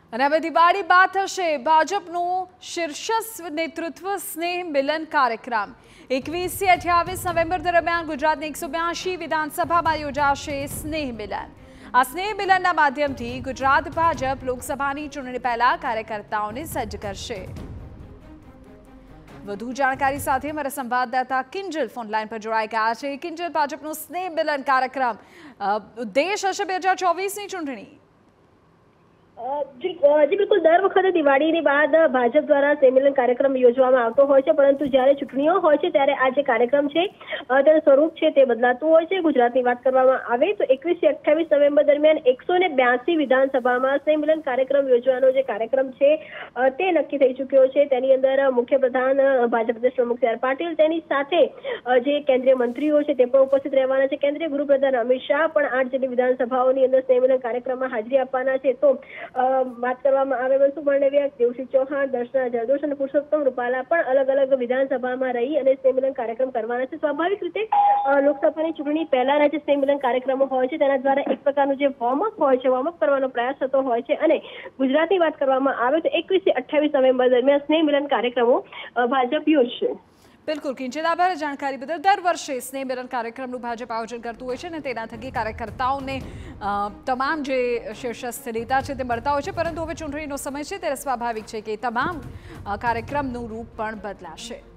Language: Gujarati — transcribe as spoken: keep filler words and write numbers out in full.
અને હવે દિવાળી બાદ થશે ભાજપનું શીર્ષસ્થ નેતૃત્વ સ્નેહ મિલન કાર્યક્રમ। એકવીસ થી અઠ્યાવીસ નવેમ્બર દરમિયાન ગુજરાતની એકસો બ્યાસી વિધાનસભામાં યોજાશે સ્નેહ મિલન। આ સ્નેહ મિલનના માધ્યમથી ગુજરાત ભાજપ લોકસભાની ચૂંટણી પહેલા કાર્યકર્તાઓને સજ્જ કરશે। વધુ જાણકારી સાથે અમારા સંવાદદાતા કિંજલ ફોનલાઈન પર જોડાઈ ગયા છે। કિંજલ, ભાજપનું સ્નેહ મિલન કાર્યક્રમ ઉદ્દેશ હશે બે હજાર ચોવીસની ચૂંટણી। જી બિલકુલ, દર વખતે દિવાળીની બાદ ભાજપ દ્વારા સંમેલન કાર્યક્રમ યોજવામાં આવતો હોય છે, પરંતુ જ્યારે ચૂંટણીઓ હોય છે ત્યારે આ જે કાર્યક્રમ છે તેનું સ્વરૂપ છે તે બદલાતું હોય છે। ગુજરાતની વાત કરવામાં આવે તો એકવીસ થી અઠ્યાવીસ નવેમ્બર દરમિયાન એકસો ને બ્યાસી વિધાનસભામાં સંમેલન કાર્યક્રમ યોજવાનો જે કાર્યક્રમ છે તે નક્કી થઈ ચૂક્યો છે। તેની અંદર મુખ્યપ્રધાન ભાજપ પ્રદેશ પ્રમુખ સી આર પાટીલ, તેની સાથે જે કેન્દ્રીય મંત્રીઓ છે તે પણ ઉપસ્થિત રહેવાના છે। કેન્દ્રીય ગૃહપ્રધાન અમિત શાહ પણ આઠ જેટલી વિધાનસભાઓની અંદર સંમેલન કાર્યક્રમમાં હાજરી આપવાના છે। તો વાત કરવામાં આવે મનસુખ માંડવિયા, દેવસિંહ ચૌહાણ, દર્શના જરદોશ અને પુરુષોત્તમ રૂપાલા પણ અલગ અલગ વિધાનસભામાં રહી અને સંમેલન કાર્યક્રમ કરવાના છે। સ્વાભાવિક રીતે લોકસભાની ચૂંટણી પહેલાના જે સંમેલન કાર્યક્રમો હોય છે તેના દ્વારા એક પ્રકારનું જે વોર્મઅપ હોય છે વોર્મઅપ કરવાનો પ્રયાસ થતો હોય છે। અને ગુજરાતની વાત કરવામાં આવે તો એકવીસ થી અઠ્યાવીસ નવેમ્બર દરમિયાન સ્નેહ મિલન કાર્યક્રમો ભાજપ યોજશે। બિલકુલ કિંજલ, આભાર જાણકારી બદલ। દર વર્ષે સ્નેહ મિલન કાર્યક્રમનું ભાજપ આયોજન કરતું હોય છે અને તેના થકી કાર્યકર્તાઓને તમામ જે શીર્ષસ્થ નેતા છે તે મળતા હોય છે, પરંતુ હવે ચૂંટણીનો સમય છે ત્યારે સ્વાભાવિક છે કે તમામ કાર્યક્રમનું રૂપ પણ બદલાશે।